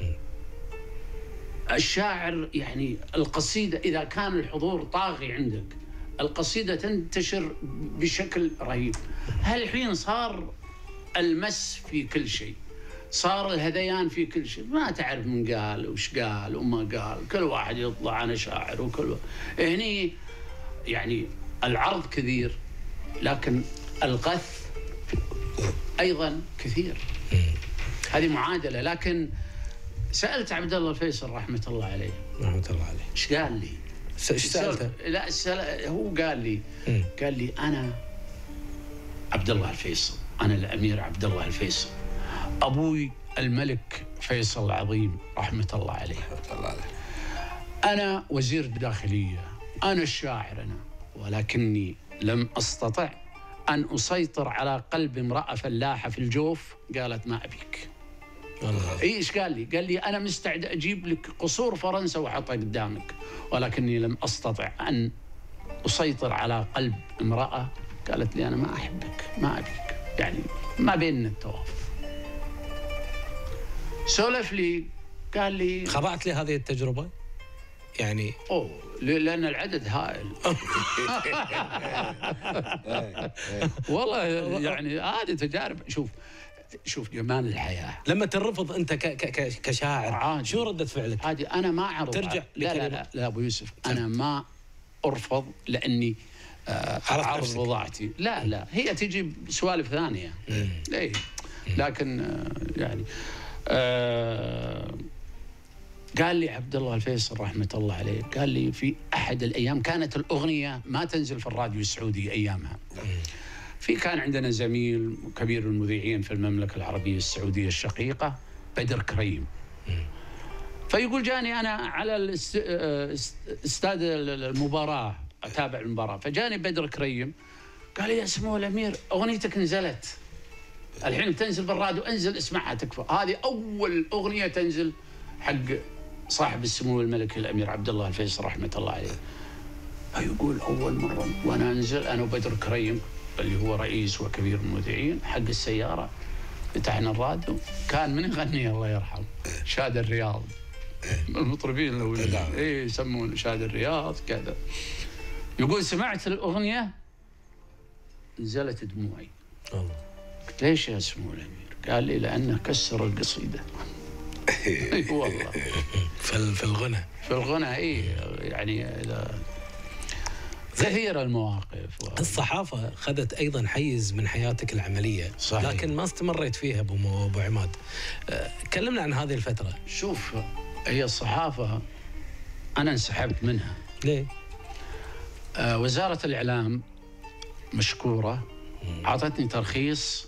الشاعر يعني القصيده اذا كان الحضور طاغي عندك، القصيدة تنتشر بشكل رهيب. هالحين صار المس في كل شيء، صار الهذيان في كل شيء، ما تعرف من قال وش قال وما قال، كل واحد يطلع أنا شاعر وكل هني يعني العرض كثير، لكن الغث أيضا كثير. هذه معادلة. لكن سألت عبد الله الفيصل رحمة الله عليه ايش قال لي؟ ايش سألته؟ لا هو قال لي أنا عبد الله الفيصل، أنا الأمير عبد الله الفيصل، أبوي الملك فيصل العظيم رحمة الله عليه، أنا وزير الداخلية، أنا الشاعر أنا، ولكني لم أستطع أن أسيطر على قلب امرأة فلاحة في الجوف قالت ما أبيك. ايش قال لي؟ قال لي انا مستعد اجيب لك قصور فرنسا واحطها قدامك، ولكني لم استطع ان اسيطر على قلب امراه قالت لي انا ما احبك ما ابيك، يعني ما بيننا التوافق. سولف لي قال لي خضعت لهذه التجربه؟ يعني لان العدد هائل. والله يعني هذه تجارب. شوف جمال الحياة. لما ترفض أنت كشاعر شو ردة فعلك؟ عادي، أنا ما أعرض. ترجع لا أبو يوسف، أنا ما أرفض لأني أعرض بضاعتي. لا هي تجي بسوالف ثانية. إيه لكن يعني قال لي عبد الله الفيصل رحمة الله عليه، قال لي في أحد الأيام كانت الأغنية ما تنزل في الراديو السعودي أيامها، كان عندنا زميل كبير المذيعين في المملكة العربية السعودية الشقيقة بدر كريم، فيقول جاني أنا على استاد المباراة أتابع المباراة، فجاني بدر كريم قال لي يا سمو الأمير أغنيتك نزلت الحين بتنزل بالراديو، انزل اسمعها تكفى. هذه أول أغنية تنزل حق صاحب السمو الملكي الأمير عبد الله الفيصل رحمة الله عليه. فيقول أول مرة وأنا أنزل أنا وبدر كريم اللي هو رئيس وكبير المذيعين حق السيارة، فتحنا الراديو، كان من يغني الله يرحمه شاد الرياض، المطربين اللي يسمون شاد الرياض كذا. يقول سمعت الأغنية نزلت دموعي. قلت ليش يا سمو الأمير؟ قال لي لأنه كسر القصيدة. والله في الغنى يعني كثير المواقف. الصحافة أخذت أيضا حيز من حياتك العملية. صحيح. لكن ما استمريت فيها أبو عماد. كلمنا عن هذه الفترة. شوف هي الصحافة أنا انسحبت منها. ليه؟ وزارة الإعلام مشكورة أعطتني ترخيص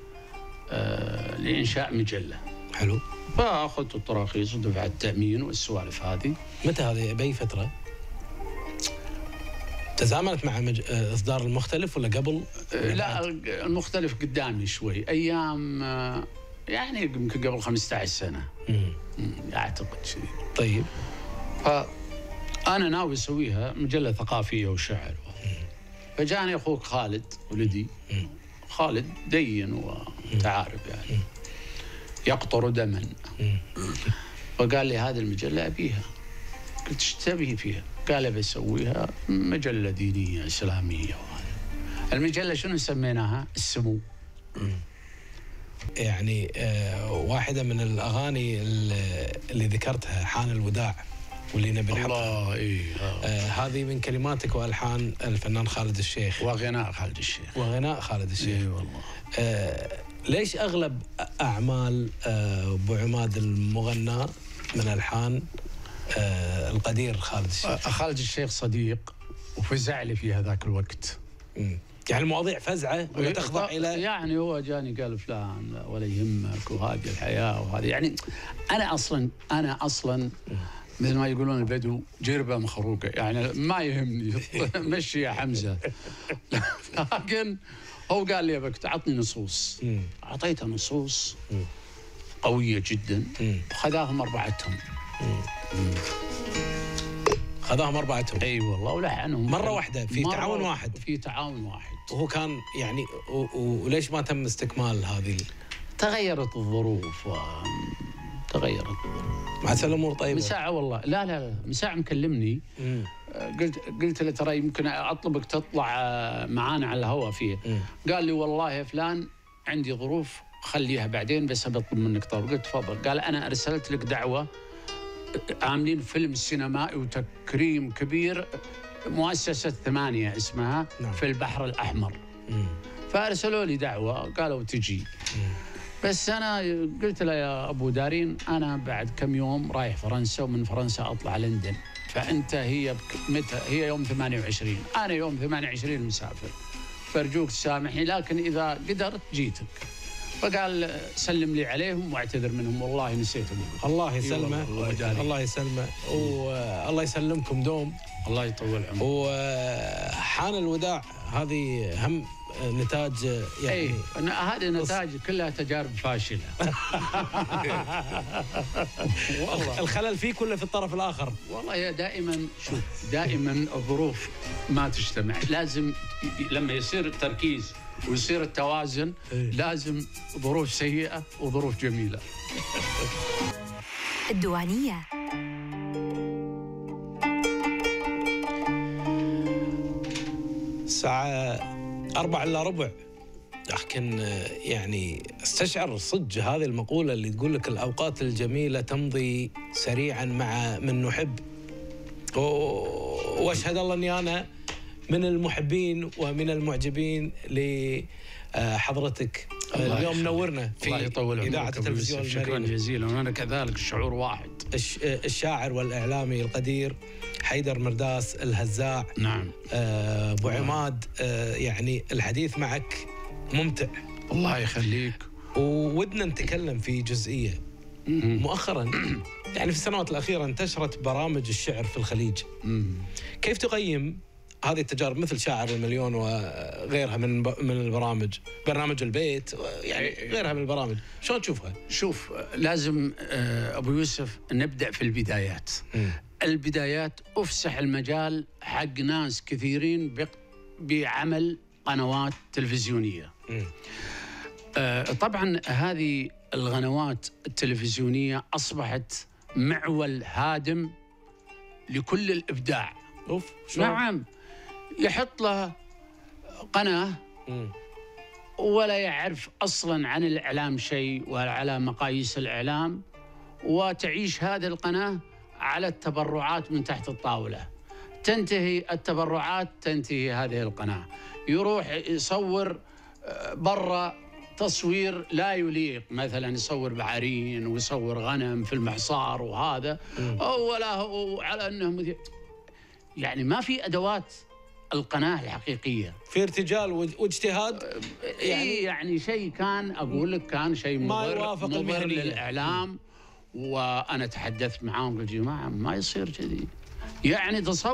لإنشاء مجلة. حلو. فأخذت التراخيص ودفعت التأمين والسوالف هذه. متى هذه؟ بأي فترة؟ تزامنت مع اصدار المختلف ولا قبل؟ لا، المختلف قدامي شوي، ايام يعني يمكن قبل 15 سنه. اعتقد شيء. طيب. فانا ناوي اسويها مجله ثقافيه وشعر. فجاني اخوك خالد ولدي. خالد دين وتعارف يعني، يقطر دما. فقال لي هذه المجله ابيها. قلت ايش تبي فيها؟ قال بسويها مجله دينيه اسلاميه. المجله شنو سميناها؟ السمو. يعني واحدة من الأغاني اللي ذكرتها حان الوداع واللي نبي نحطها. الله. هذه من كلماتك وألحان الفنان خالد الشيخ وغناء خالد الشيخ. وغناء خالد الشيخ. والله. ليش أغلب أعمال أبو عماد المغنى من ألحان القدير خالد الشيخ؟ خالد الشيخ صديق وفزع لي في هذاك الوقت. يعني المواضيع فزعة ولا تخضع إلى يعني هو جاني قال فلان ولا يهمك وهذه الحياة وهذه، يعني أنا أصلا مثل ما يقولون البدو جربة مخروقة، يعني ما يهمني مشي يا حمزة. لكن هو قال لي أبك تعطني نصوص. أعطيته نصوص قوية جدا. خذاهم أربعتهم. خذاهم أربعتهم. أي والله، ولحنهم مرة واحدة في تعاون واحد. في تعاون واحد. وهو كان يعني وليش ما تم استكمال هذه؟ تغيرت الظروف تغيرت الظروف. مع الأمور طيبة. من ساعة والله، لا من ساعة مكلمني. قلت له ترى يمكن أطلبك تطلع معانا على الهواء فيه. قال لي والله يا فلان عندي ظروف خليها بعدين، بس بطلب منك طلب. قلت تفضل. قال أنا أرسلت لك دعوة، عاملين فيلم سينمائي وتكريم كبير، مؤسسة 8 اسمها. نعم. في البحر الأحمر. فأرسلوا لي دعوة قالوا تجي. بس أنا قلت له يا أبو دارين أنا بعد كم يوم رايح فرنسا، ومن فرنسا أطلع لندن، فأنت متى هي يوم 28، أنا يوم 28 مسافر، فأرجوك تسامحني، لكن إذا قدرت جيتك. فقال سلم لي عليهم واعتذر منهم، والله نسيت أقول. الله يسلمه. الله يسلمه والله يسلمكم دوم. الله يطول عمرك. وحان الوداع هذه هم نتاج يعني هذه نتاج كلها تجارب فاشله. والله الخلل فيك ولا في الطرف الاخر؟ والله يا دائما شوف، دائما الظروف ما تجتمع، لازم لما يصير التركيز ويصير التوازن لازم ظروف سيئه وظروف جميله. الديوانية. الساعة 4:45، لكن يعني استشعر صدق هذه المقولة اللي تقول لك الأوقات الجميلة تمضي سريعا مع من نحب. وأشهد الله أني أنا من المحبين ومن المعجبين لحضرتك. اليوم منورنا في إذاعة التلفزيون المريم. شكرا جزيلا، وأنا كذلك الشعور واحد. الشاعر والإعلامي القدير حيدر مرداس الهزاع. نعم. أبو عماد، يعني الحديث معك ممتع. الله يخليك. وودنا نتكلم في جزئية مؤخرا، يعني في السنوات الأخيرة انتشرت برامج الشعر في الخليج. كيف تقيم هذه التجارب مثل شاعر المليون وغيرها من البرامج، برنامج البيت، يعني غيرها من البرامج، شلون تشوفها؟ شوف، لازم أبو يوسف نبدأ في البدايات. البدايات أفسح المجال حق ناس كثيرين بعمل قنوات تلفزيونية. طبعا هذه القنوات التلفزيونية أصبحت معول هادم لكل الإبداع. نعم، يحط له قناة ولا يعرف أصلا عن الإعلام شيء ولا على مقاييس الإعلام، وتعيش هذه القناة على التبرعات من تحت الطاولة. تنتهي التبرعات تنتهي هذه القناة، يروح يصور برا تصوير لا يليق، مثلا يصور بعارين ويصور غنم في المحصار وهذا، ولا على أنهم يعني ما في أدوات القناة الحقيقية. في ارتجال واجتهاد، يعني شيء كان أقول لك كان شيء مضر للإعلام. وأنا تحدثت معاهم قلت يا جماعة ما يصير كذي، يعني تصور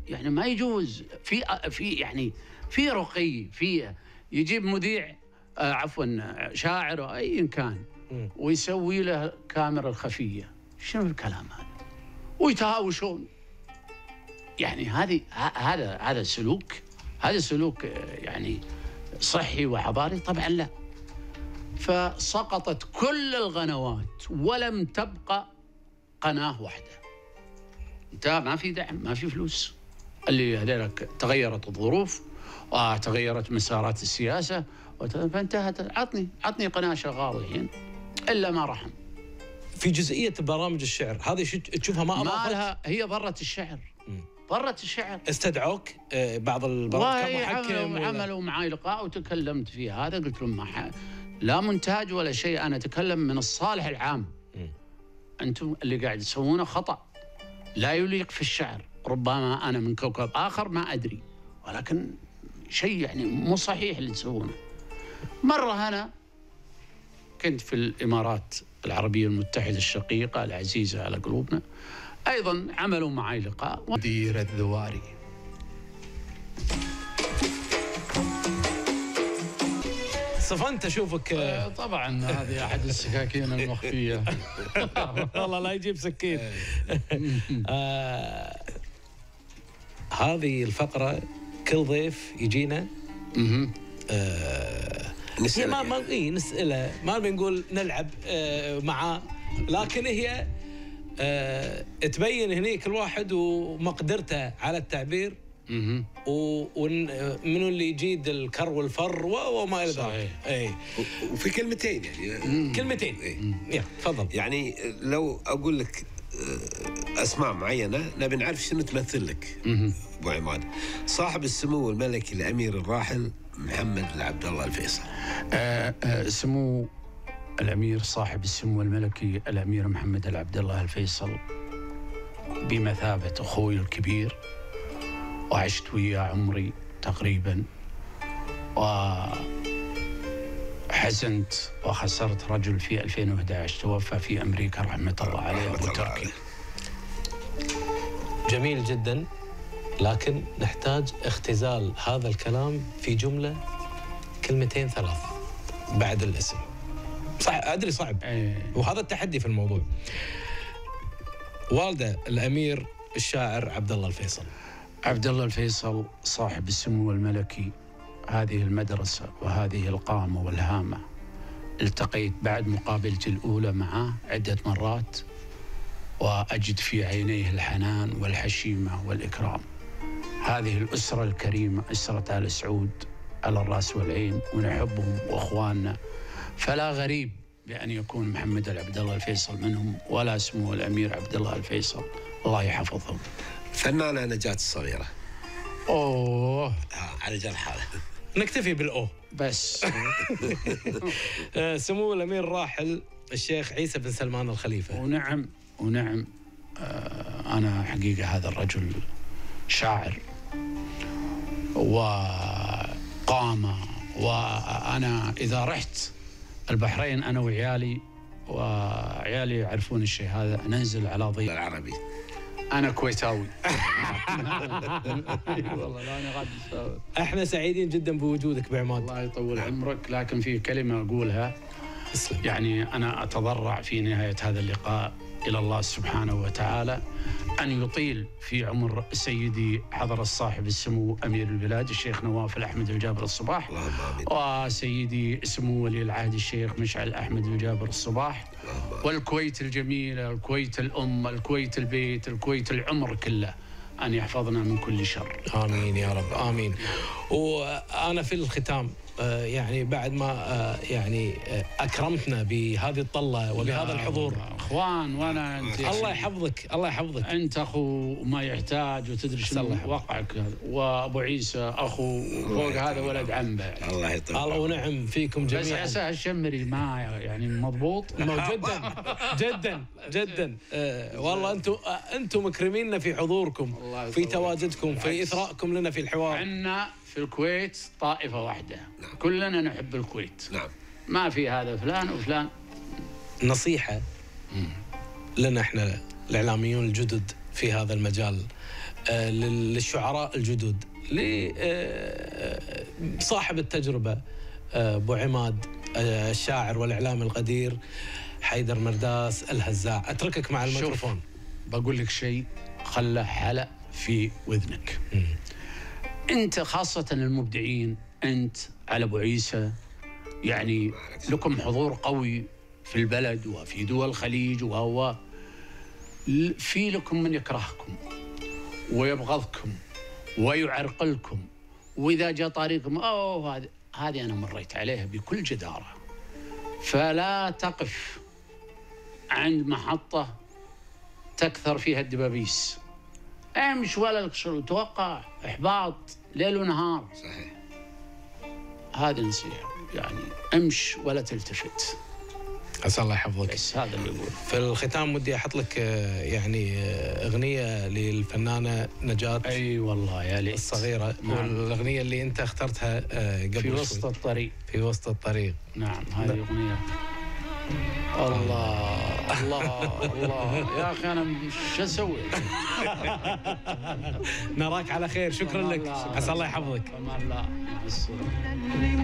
يعني ما يجوز في رقي، في يجيب مذيع عفوا شاعر أو أيا كان ويسوي له كاميرا الخفية. شنو الكلام هذا؟ ويتهاوشون. يعني هذا سلوك يعني صحي وحضاري؟ طبعا لا. فسقطت كل القنوات ولم تبقى قناة واحدة. انتهى، ما في دعم، ما في فلوس. اللي هذولك تغيرت الظروف وتغيرت مسارات السياسة فانتهت. عطني قناة شغالة الحين إلا ما رحم. في جزئية برامج الشعر هذه تشوفها ما لها، هي ضرة الشعر. ضرة الشعر. استدعوك بعض البرامج كمحكم؟ عملوا معي لقاء وتكلمت في هذا، قلت لهم لا منتاج ولا شيء، أنا أتكلم من الصالح العام. أنتم اللي قاعد تسوونه خطأ لا يليق في الشعر. ربما أنا من كوكب آخر ما أدري، ولكن شيء يعني مو صحيح اللي تسوونه. مرة أنا كنت في الإمارات العربية المتحدة الشقيقة العزيزة على قلوبنا، أيضا عملوا معي لقاء مدير الذواري. صفنت أشوفك. طبعا هذه أحد السكاكين المخفية. والله لا يجيب سكين. هذه الفقرة كل ضيف يجينا نسأله، ما بنقول نلعب معاه، لكن هي تبين هني كل واحد ومقدرته على التعبير، ومنو اللي يجيد الكر والفر وما الى ذلك. اي وفي كلمتين يعني كلمتين. تفضل. يعني لو اقول لك اسماء معينه نبي نعرف شنو تمثل لك. ابو عماد، صاحب السمو الملكي الامير الراحل محمد عبد الله الفيصل. سمو الامير صاحب السمو الملكي الامير محمد عبد الله الفيصل بمثابه اخوي الكبير، وعشت وياه عمري تقريبا، وحزنت وخسرت رجل في 2011 توفى في أمريكا رحمة الله عليه، أبو تركي. جميل جدا، لكن نحتاج اختزال هذا الكلام في جملة، كلمتين ثلاث بعد الاسم. صح، أدري صعب. وهذا التحدي في الموضوع. والده الأمير الشاعر عبد الله الفيصل. عبد الله الفيصل صاحب السمو الملكي، هذه المدرسة وهذه القامة والهامة. التقيت بعد مقابلتي الأولى معه عدة مرات، وأجد في عينيه الحنان والحشيمة والإكرام. هذه الأسرة الكريمة، أسرة آل سعود، على الرأس والعين، ونحبهم وأخواننا، فلا غريب بأن يكون محمد عبد الله الفيصل منهم، ولا سمو الأمير عبد الله الفيصل، الله يحفظهم. فنانة نجاة الصغيرة. أوه على جال حاله. نكتفي بالأو بس. سمو الأمير الراحل الشيخ عيسى بن سلمان الخليفة. ونعم أنا حقيقة هذا الرجل شاعر وقامة، وأنا إذا رحت البحرين أنا وعيالي يعرفون الشيء هذا، ننزل على ضيق العربي. أنا كويتاوي. والله لا، أنا غادي. احنا سعيدين جدا بوجودك بعماد. الله يطول عمرك، لكن في كلمة أقولها. يعني أنا أتضرع في نهاية هذا اللقاء إلى الله سبحانه وتعالى أن يطيل في عمر سيدي حضرة الصاحب السمو أمير البلاد الشيخ نواف الأحمد الجابر الصباح، وسيدي سمو ولي العهد الشيخ مشعل أحمد الجابر الصباح، والكويت الجميلة، الكويت الأم، الكويت البيت، الكويت العمر كله، أن يحفظنا من كل شر. آمين يا رب، آمين. وأنا في الختام يعني بعد ما يعني أكرمتنا بهذه الطلة وبهذا الحضور أخوان، وأنا أنت الله يحفظك، الله يحفظك. أنت أخو ما يحتاج، وتدري شنو وقعك، وأبو عيسى أخو فوق هذا ولد عم. الله يطول الله ونعم فيكم جميعا. بس عسى الشمري ما يعني مضبوط. جدا جدا جدا. والله أنتم مكرميننا في حضوركم، في تواجدكم، في إثراءكم لنا في الحوار. عندنا في الكويت طائفة واحدة. نعم. كلنا نحب الكويت. نعم. ما في هذا فلان وفلان. نصيحة لنا احنا الإعلاميون الجدد في هذا المجال، للشعراء الجدد، لصاحب التجربة أبو عماد الشاعر والإعلام القدير حيدر مرداس الهزاع. أتركك مع الميكروفون. بقول لك شيء خله حلق في وذنك. أنت خاصة المبدعين، أنت على أبو عيسى، يعني لكم حضور قوي في البلد وفي دول الخليج، وهو في لكم من يكرهكم ويبغضكم ويعرقلكم، وإذا جاء طريقكم هذه أنا مريت عليها بكل جدارة. فلا تقف عند محطة تكثر فيها الدبابيس، امش ولا لك شغل، توقع إحباط ليل ونهار. صحيح. هذه نصيحة، يعني امش ولا تلتفت. عسى الله يحفظك. بس هذا اللي يقول. في الختام ودي احط لك يعني اغنيه للفنانه نجاة. اي والله يا ليت. الصغيره. نعم. والاغنيه اللي انت اخترتها قبل في وسط شوي. الطريق. في وسط الطريق. نعم هذه اغنيه. الله الله الله يا اخي انا شو اسوي؟ نراك على خير. شكرا لك. عسى الله يحفظك. لا مع السلامه.